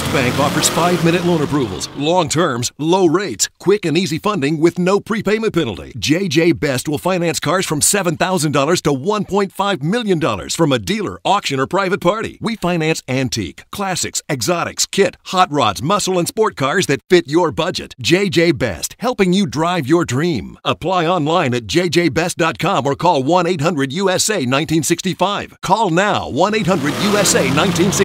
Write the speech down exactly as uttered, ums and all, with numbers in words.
Bank offers five-minute loan approvals, long terms, low rates, quick and easy funding with no prepayment penalty. J J Best will finance cars from seven thousand dollars to one point five million dollars from a dealer, auction, or private party. We finance antique, classics, exotics, kit, hot rods, muscle, and sport cars that fit your budget. J J Best, helping you drive your dream. Apply online at j j best dot com or call one eight hundred U S A nineteen sixty-five. Call now, one eight hundred U S A nineteen sixty-five.